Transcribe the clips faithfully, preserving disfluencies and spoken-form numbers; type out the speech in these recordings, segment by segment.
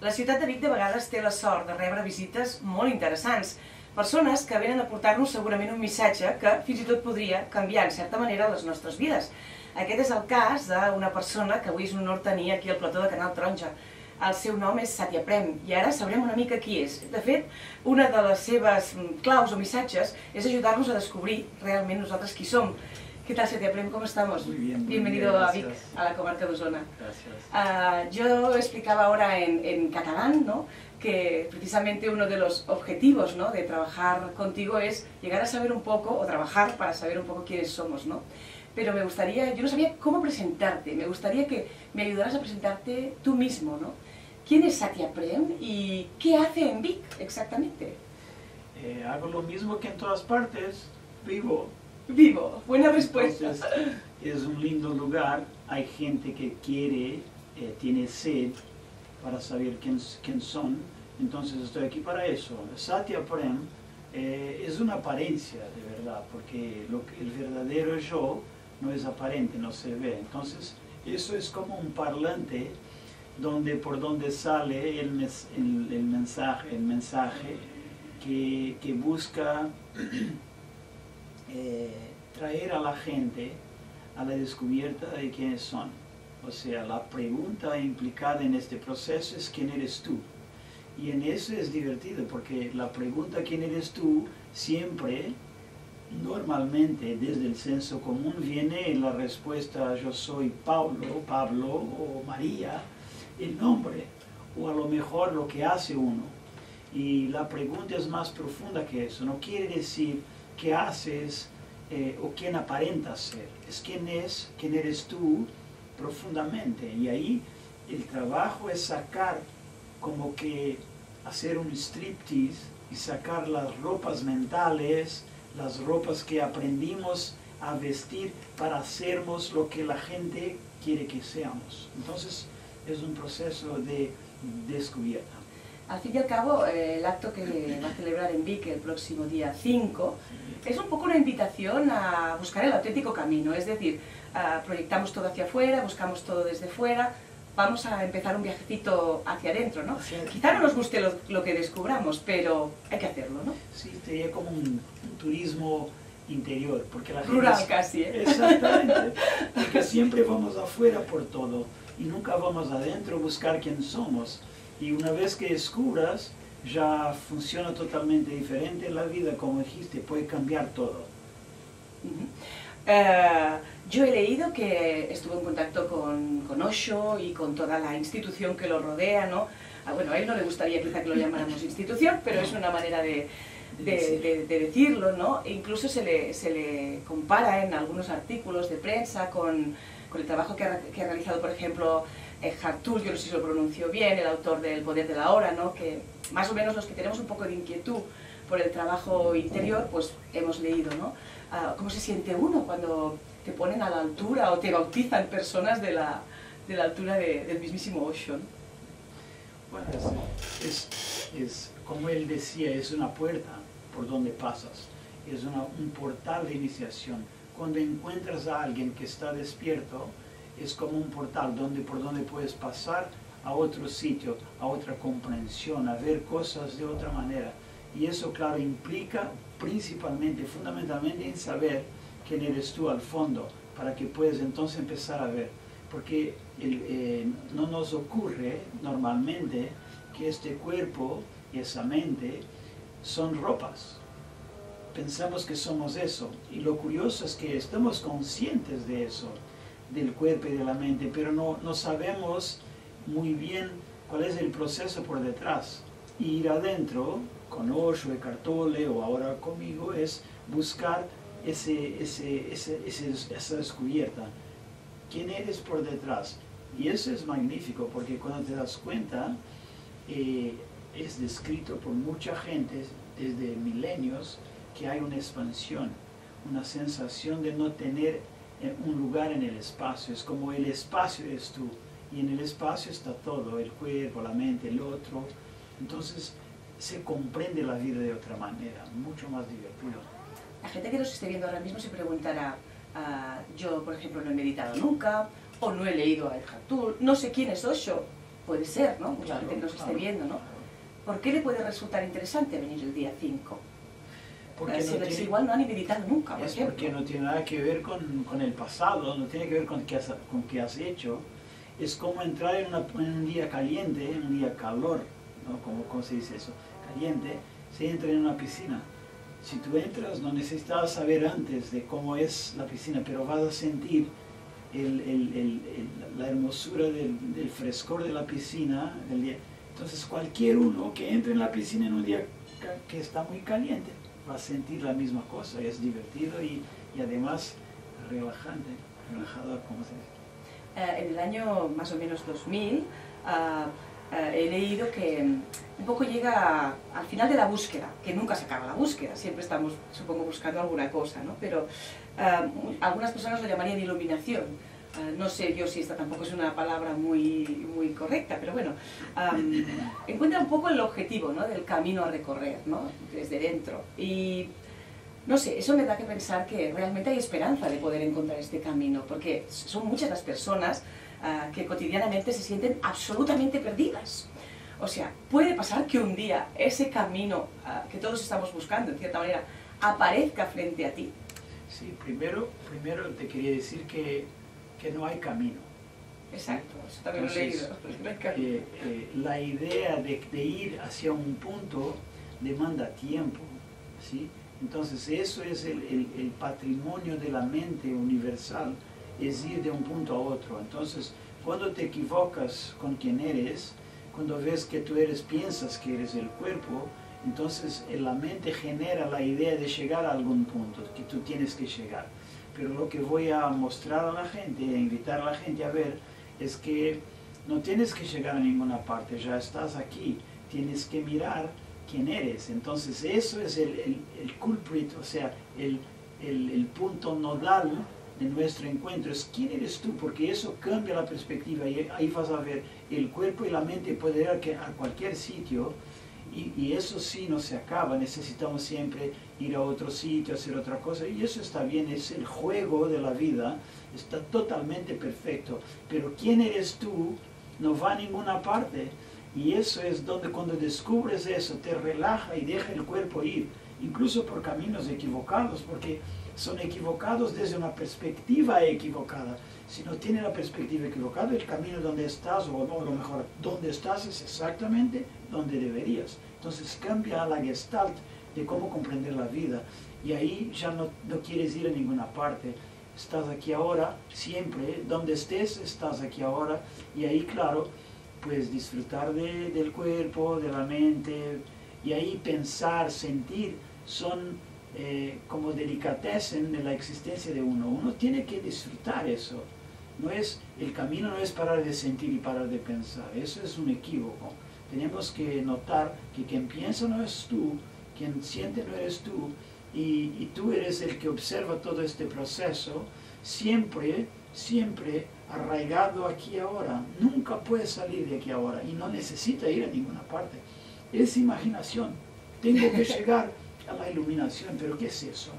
La ciutat de Vic de vegades té la sort de rebre visites molt interessants, persones que venen a portar-nos segurament un missatge que fins i tot podria canviar en certa manera les nostres vides. Aquest és el cas d'una persona que avui és un honor tenir aquí al plató de Canal Taronja. El seu nom és Satya Prem i ara sabrem una mica qui és. De fet, una de les seves claus o missatges és ajudar-nos a descobrir realment nosaltres qui som. ¿Qué tal, Satya Prem? ¿Cómo estamos? Muy bien, muy Bienvenido bien, a Vic, a la comarca de Osona. Gracias. Uh, yo explicaba ahora en, en catalán, ¿no?, que precisamente uno de los objetivos, ¿no?, de trabajar contigo es llegar a saber un poco, o trabajar para saber un poco quiénes somos, ¿no? Pero me gustaría, yo no sabía cómo presentarte, me gustaría que me ayudaras a presentarte tú mismo, ¿no? ¿Quién es Satya Prem y qué hace en Vic exactamente? Eh, hago lo mismo que en todas partes, vivo. Vivo, buena respuesta. Entonces, es un lindo lugar, hay gente que quiere, eh, tiene sed para saber quién, quién son, entonces estoy aquí para eso. Satya Prem eh, es una apariencia de verdad, porque lo que, el verdadero yo no es aparente, no se ve. Entonces, eso es como un parlante donde, por donde sale el, mes, el, el mensaje, el mensaje que, que busca eh, traer a la gente a la descubierta de quiénes son. O sea, la pregunta implicada en este proceso es ¿quién eres tú? Y en eso es divertido, porque la pregunta ¿quién eres tú? Siempre, normalmente, desde el senso común, viene la respuesta yo soy Pablo, Pablo o María, el nombre, o a lo mejor lo que hace uno. Y la pregunta es más profunda que eso, no quiere decir qué haces eh, o quién aparentas ser, es quién es, quién eres tú profundamente. Y ahí el trabajo es sacar, como que hacer un striptease y sacar las ropas mentales, las ropas que aprendimos a vestir para hacernos lo que la gente quiere que seamos. Entonces es un proceso de descubierta. Al fin y al cabo, eh, el acto que va a celebrar en Vic el próximo día cinco es un poco una invitación a buscar el auténtico camino, es decir, uh, proyectamos todo hacia afuera, buscamos todo desde fuera, vamos a empezar un viajecito hacia adentro, ¿no? Sí. Quizá no nos guste lo, lo que descubramos, pero hay que hacerlo, ¿no? Sí, sería como un, un turismo interior, porque la gente... Rural casi, ¿eh? Exactamente, porque siempre vamos afuera por todo y nunca vamos adentro a buscar quién somos. Y una vez que descubras, ya funciona totalmente diferente la vida, como dijiste, puede cambiar todo. Uh-huh. uh, yo he leído que estuvo en contacto con, con Osho y con toda la institución que lo rodea, ¿no? Ah, bueno, a él no le gustaría quizá que lo llamáramos institución, pero es una manera de, de, de, de decirlo, ¿no? E incluso se le, se le compara en algunos artículos de prensa con, con el trabajo que ha, que ha realizado, por ejemplo, Eckhart Tolle, yo no sé si lo pronuncio bien, el autor del Poder de la Hora, ¿no?, que más o menos los que tenemos un poco de inquietud por el trabajo interior, pues hemos leído, ¿no? Uh, ¿Cómo se siente uno cuando te ponen a la altura o te bautizan personas de la, de la altura de, del mismísimo Osho? Bueno, es, es, es, como él decía, es una puerta por donde pasas, es una, un portal de iniciación. Cuando encuentras a alguien que está despierto, es como un portal donde, por donde puedes pasar a otro sitio, a otra comprensión, a ver cosas de otra manera. Y eso, claro, implica principalmente, fundamentalmente, en saber quién eres tú al fondo, para que puedas entonces empezar a ver. Porque el, eh, no nos ocurre normalmente que este cuerpo y esa mente son ropas. Pensamos que somos eso. Y lo curioso es que estamos conscientes de eso, del cuerpo y de la mente, pero no, no sabemos muy bien cuál es el proceso por detrás. Y ir adentro, con Osho, Eckhart Tolle o ahora conmigo, es buscar ese, ese, ese, ese, esa descubierta. ¿Quién eres por detrás? Y eso es magnífico, porque cuando te das cuenta, eh, es descrito por mucha gente desde milenios que hay una expansión, una sensación de no tener un lugar en el espacio. Es como el espacio eres tú, y en el espacio está todo, el cuerpo, la mente, el otro. Entonces se comprende la vida de otra manera, mucho más divertido. La gente que nos esté viendo ahora mismo se preguntará, uh, yo por ejemplo no he meditado nunca, o no he leído a Eckhart Tolle, no sé quién es Osho. puede ser, ¿no? Mucha Claro, gente que nos claro, esté viendo, ¿no? claro. ¿Por qué le puede resultar interesante venir el día cinco? Porque Si no es tiene- igual no han meditado nunca, por Es ejemplo. porque no tiene nada que ver con, con el pasado, no tiene que ver con qué has, con qué has hecho. Es como entrar en, una- en un día caliente, en un día calor, ¿no? ¿Cómo, cómo se dice eso? Caliente, se entra en una piscina. Si tú entras, no necesitas saber antes de cómo es la piscina, pero vas a sentir el, el- el- el- la hermosura del, del frescor de la piscina. Del día. Entonces cualquier uno que entre en la piscina en un día ca- que está muy caliente, va a sentir la misma cosa, es divertido y, y además relajante, relajador, como se dice. Eh, en el año más o menos dos mil ah, ah, he leído que mm, un poco llega a- al final de la búsqueda, que nunca se acaba la búsqueda, siempre estamos, supongo, buscando alguna cosa, ¿no? Pero ah, mu- algunas personas lo llamarían iluminación. Ah, no sé yo si esta tampoco es una palabra muy, muy correcta, pero bueno, am, encuentra un poco el objetivo, ¿no? Del camino a recorrer, ¿no? Desde dentro. Y no sé, eso me da que pensar que realmente hay esperanza de poder encontrar este camino, porque son muchas las personas ah, que cotidianamente se sienten absolutamente perdidas. O sea, puede pasar que un día ese camino ah, que todos estamos buscando, en cierta manera, aparezca frente a ti. Sí, primero, primero te quería decir que, que no hay camino. Exacto, eso también lo he Entonces, leído. No hay camino. Eh, eh, la idea de, de ir hacia un punto demanda tiempo, ¿sí? Entonces eso es el, el- el patrimonio de la mente universal, es ir de un punto a otro. Entonces cuando te equivocas con quién eres, cuando ves que tú eres, piensas que eres el cuerpo, entonces eh, la mente genera la idea de llegar a algún punto, que tú tienes que llegar. Pero lo que voy a mostrar a la gente, a invitar a la gente a ver, es que no tienes que llegar a ninguna parte, ya estás aquí, tienes que mirar quién eres. Entonces eso es el, el, el culprit, o sea, el, el, el punto nodal de nuestro encuentro, es quién eres tú, porque eso cambia la perspectiva y ahí vas a ver, el cuerpo y la mente pueden ir a, que- a cualquier sitio y, y eso sí no se acaba, necesitamos siempre ir a otro sitio, hacer otra cosa y eso está bien, es el juego de la vida, está totalmente perfecto, pero quién eres tú no va a ninguna parte. Y eso es donde cuando descubres eso, te relaja y deja el cuerpo ir, incluso por caminos equivocados, porque son equivocados desde una perspectiva equivocada. Si no tienes la perspectiva equivocada, el camino donde estás, o no, lo mejor, donde estás es exactamente donde deberías. Entonces cambia la gestalt de cómo comprender la vida. Y ahí ya no, no quieres ir a ninguna parte. Estás aquí ahora, siempre, donde estés, estás aquí ahora. Y ahí, claro, pues disfrutar de, del cuerpo, de la mente, y ahí pensar, sentir, son eh, como delicatessen de la existencia de uno. Uno tiene que disfrutar eso. No es, el camino no es parar de sentir y parar de pensar, eso es un equívoco. Tenemos que notar que quien piensa no es tú, quien siente no eres tú, y, y tú eres el que observa todo este proceso, siempre, siempre arraigado aquí ahora, nunca puede salir de aquí ahora y no necesita ir a ninguna parte. Es imaginación, tengo que llegar a la iluminación, pero ¿qué es eso?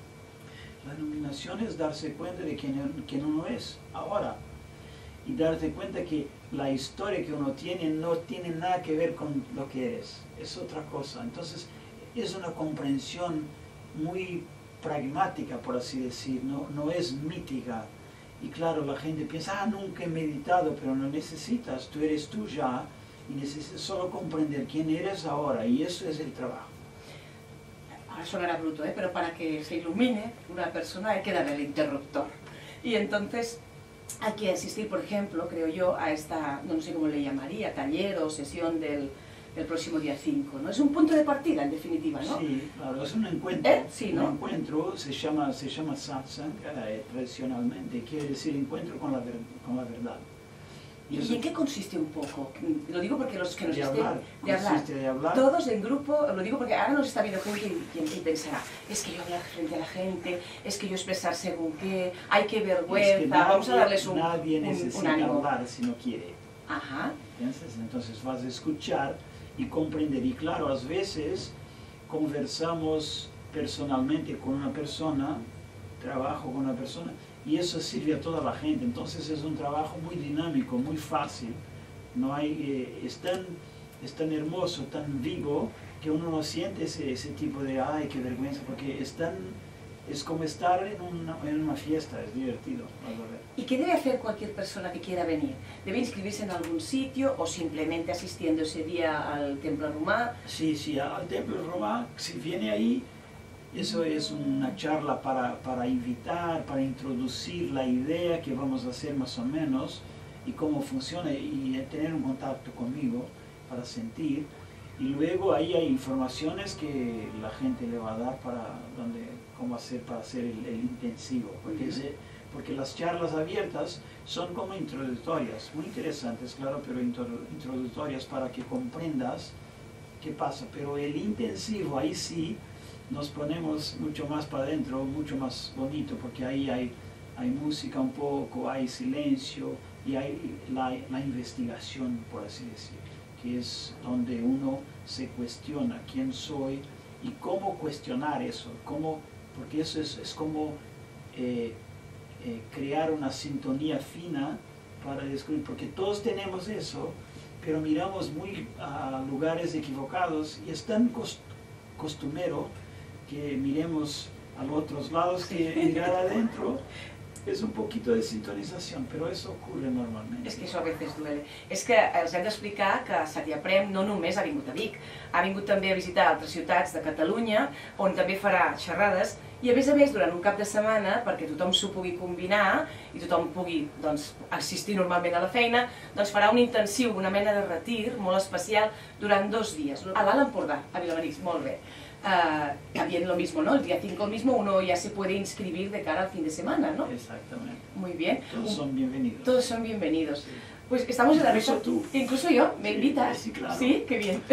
La iluminación es darse cuenta de quién, quién uno es ahora y darte cuenta que la historia que uno tiene no tiene nada que ver con lo que eres, es otra cosa. Entonces es una comprensión muy pragmática, por así decir, no, no es mítica. Y claro, la gente piensa, ah, nunca he meditado, pero no necesitas, tú eres tú ya, y necesitas solo comprender quién eres ahora, y eso es el trabajo. Ahora sonará bruto, ¿eh? Pero para que se ilumine una persona hay que darle el interruptor. Y entonces hay que asistir, por ejemplo, creo yo, a esta, no sé cómo le llamaría, taller o sesión del, del próximo día cinco, ¿no? Es un punto de partida, en definitiva, ¿no? Sí, claro, es un encuentro. ¿Eh? Sí, ¿no? Un encuentro se llama, se llama satsang eh, tradicionalmente, quiere decir encuentro con la, ver, con la verdad. ¿Y, ¿Y en qué consiste un poco? Lo digo porque los que nos de estén... hablar, de hablar. consiste de hablar. Todos en grupo, lo digo porque ahora nos está viendo gente y, y, y pensará, es que yo hablar frente a la gente, es que yo expresar según qué, hay que vergüenza, Es que nadie, vamos a darles un, nadie un, necesita un ánimo. hablar si no quiere. Ajá. ¿Piensas? Entonces vas a escuchar y comprender. Y claro, a veces conversamos personalmente con una persona, trabajo con una persona, y eso sirve a toda la gente. Entonces es un trabajo muy dinámico, muy fácil, No hay, eh, es, tan, es tan hermoso, tan vivo, que uno no siente ese, ese tipo de, ay, qué vergüenza, porque es tan, es como estar en una, en una fiesta, es divertido. Vas a ver. ¿Y qué debe hacer cualquier persona que quiera venir? ¿Debe inscribirse en algún sitio o simplemente asistiendo ese día al Templo Romà? Sí, sí, al Templo Romà, si viene ahí, eso es una charla para, para invitar, para introducir la idea que vamos a hacer más o menos y cómo funciona y tener un contacto conmigo para sentir. Y luego ahí hay informaciones que la gente le va a dar para donde, cómo hacer para hacer el, el intensivo. Porque, es, porque las charlas abiertas son como introductorias, muy interesantes, claro, pero introductorias para que comprendas qué pasa. Pero el intensivo, ahí sí, nos ponemos mucho más para adentro, mucho más bonito, porque ahí hay, hay música un poco, hay silencio y hay la, la investigación, por así decir, que es donde uno se cuestiona quién soy y cómo cuestionar eso, cómo, porque eso es, es como eh, eh, crear una sintonía fina para descubrir, porque todos tenemos eso, pero miramos muy a lugares equivocados y es tan cost, costumero que miremos a los otros lados que mirar adentro. És un poquito de sintonizació, però això ocorre normalment. És que això a vegades duele. És que els hem d'explicar que Satyaprem no només ha vingut a Vic, ha vingut també a visitar altres ciutats de Catalunya, on també farà xerrades, i a més a més, durant un cap de setmana, perquè tothom s'ho pugui combinar i tothom pugui doncs, assistir normalment a la feina, doncs farà un intensiu, una mena de retir molt especial durant dos dies. A l'Alt Empordà, a Vilamarix, molt bé. Uh, también lo mismo, ¿no? El día cinco mismo uno ya se puede inscribir de cara al fin de semana, ¿no? Exactamente. Muy bien. Todos son bienvenidos. Todos son bienvenidos. Sí. Pues estamos en la Incluso tú. Incluso yo, ¿me sí, invitas? Sí, claro. Sí, qué bien.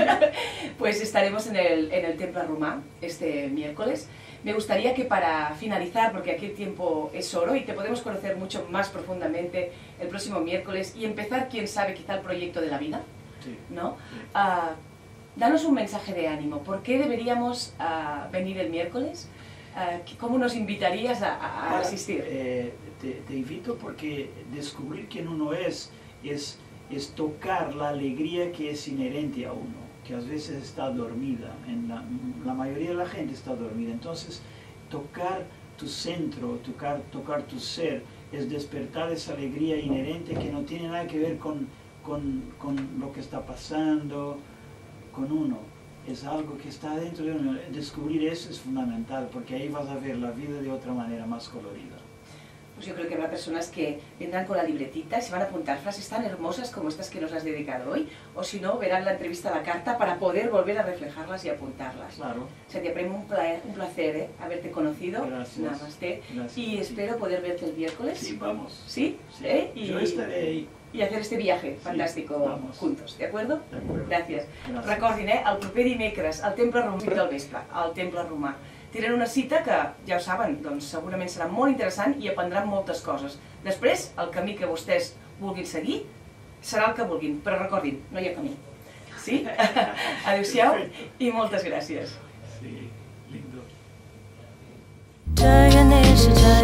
Pues estaremos en el, en el Templo Romà este miércoles. Me gustaría que para finalizar, porque aquí el tiempo es oro y te podemos conocer mucho más profundamente el próximo miércoles y empezar, quién sabe, quizá el proyecto de la vida, sí. ¿no? Sí. Uh, Danos un mensaje de ánimo. ¿Por qué deberíamos uh, venir el miércoles? Uh, ¿Cómo nos invitarías a, a, a asistir? Eh, te, te invito porque descubrir quién uno es, es, es tocar la alegría que es inherente a uno, que a veces está dormida. En la, la mayoría de la gente está dormida. Entonces, tocar tu centro, tocar, tocar tu ser, es despertar esa alegría inherente que no tiene nada que ver con, con, con lo que está pasando con uno, es algo que está dentro de uno. Descubrir eso es fundamental, porque ahí vas a ver la vida de otra manera más colorida. Pues yo creo que habrá personas que vendrán con la libretita y se van a apuntar frases tan hermosas como estas que nos has dedicado hoy, o si no, verán la entrevista a la carta para poder volver a reflejarlas y apuntarlas. Claro. Satyaprem, un placer, un placer ¿eh? haberte conocido. Gracias. Namaste. Gracias. Y espero sí. poder verte el miércoles. Sí, vamos. ¿Sí? sí. ¿Eh? Y... Yo estaré ahí. I hacer este viaje sí, fantástico vamos. juntos, ¿de acuerdo? De acuerdo. Gràcies. Gràcies. Recordin, eh, el proper dimecres, al Temple Romà del vespre, al Temple Romà. Tenen una cita que, ja ho saben, doncs segurament serà molt interessant i aprendran moltes coses. Després, el camí que vostès vulguin seguir serà el que vulguin, però recordin, no hi ha camí. Sí? Adéu-siau i moltes gràcies. Sí, lindo.